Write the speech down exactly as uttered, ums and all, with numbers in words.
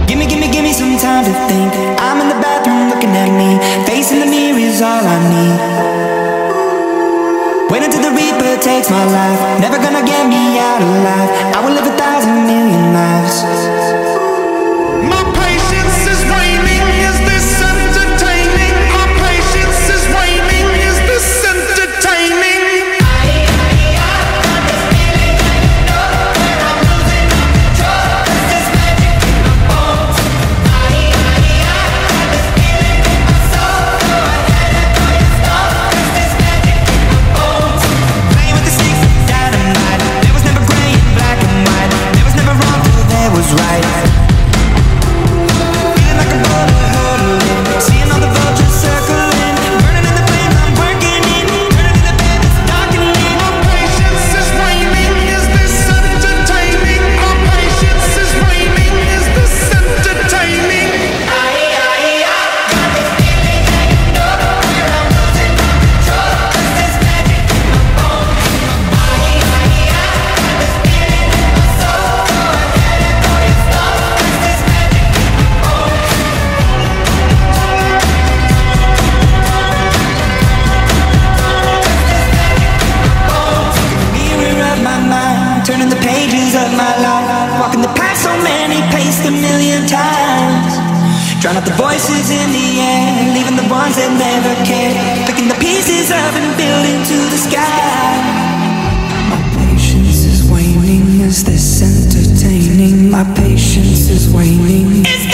Gimme, gimme, gimme some time to think. I'm in the bathroom looking at me. Facing the mirror is all I need. Wait until the Reaper takes my life. Never gonna get me out alive. I will live a thousand million lives. My patience is waning. Is this entertaining? My patience is waning. Is this entertaining? Right. Feeling like a boulder hurdling, seeing all the vultures circling, burning in the flames I'm working in, turning in the bed that's darkening. My patience is waning. Is this entertaining? My patience is waning. Is this entertaining? I, I, I got this feeling that you know where I'm losing my control. Cause there's magic in my bones. I, I, I got this feeling in my soul. Go ahead and go your slow. Cause there's magic in my bones. Mirror of my mind, turning the pages of my life, walking the path so many paced a million times. Drown out the voices in the air, leaving the ones that never cared, picking the pieces up and building to the sky. My patience is waning. Is this entertaining? My patience is waning. Is